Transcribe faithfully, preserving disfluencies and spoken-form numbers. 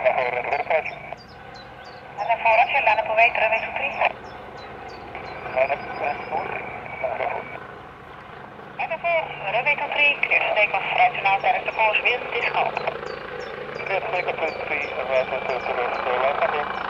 En dan vooraf je laten op weten, runway two three. En dan voor runway two three, clear to take off, right to now, direct to course, wind is calm. Clear to take off two three, right to the left again.